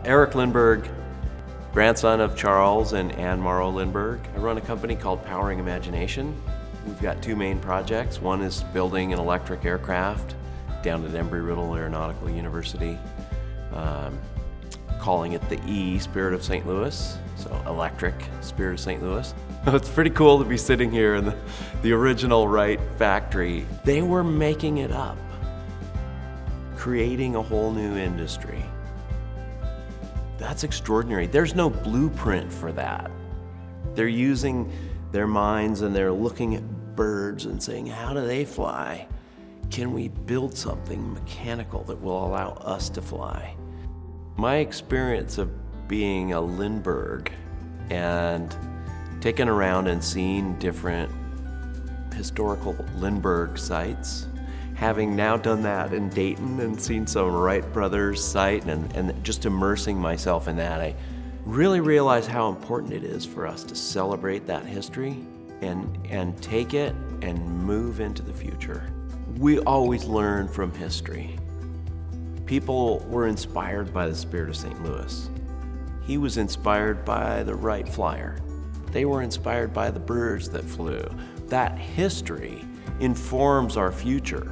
Erik Lindbergh, grandson of Charles and Anne Morrow Lindbergh. I run a company called Powering Imagination. We've got two main projects. One is building an electric aircraft down at Embry-Riddle Aeronautical University, calling it the E, Spirit of St. Louis, so electric Spirit of St. Louis. It's pretty cool to be sitting here in the original Wright factory. They were making it up, creating a whole new industry. That's extraordinary. There's no blueprint for that. They're using their minds and they're looking at birds and saying, how do they fly? Can we build something mechanical that will allow us to fly? My experience of being a Lindbergh and taking around and seeing different historical Lindbergh sites, having now done that in Dayton and seen some Wright brothers site and just immersing myself in that, I really realized how important it is for us to celebrate that history and take it and move into the future. We always learn from history. People were inspired by the Spirit of St. Louis. He was inspired by the Wright Flyer. They were inspired by the birds that flew. That history informs our future.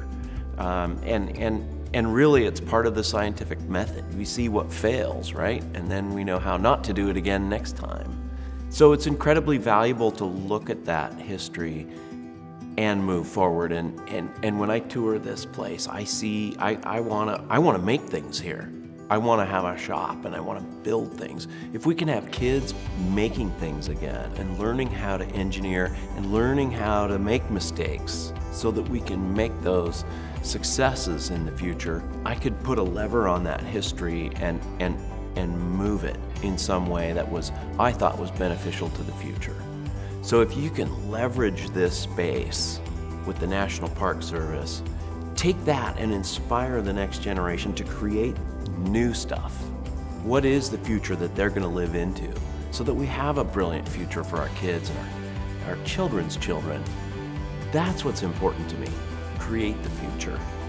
And really it's part of the scientific method. We see what fails, right? And then we know how not to do it again next time. So it's incredibly valuable to look at that history and move forward. And when I tour this place, I see, I wanna make things here. I wanna have a shop and I wanna build things. If we can have kids making things again and learning how to engineer and learning how to make mistakes so that we can make those successes in the future, I could put a lever on that history and move it in some way that I thought was beneficial to the future. So if you can leverage this space with the National Park Service, take that and inspire the next generation to create new stuff. What is the future that they're going to live into so that we have a brilliant future for our kids and our children's children? That's what's important to me. Create the future.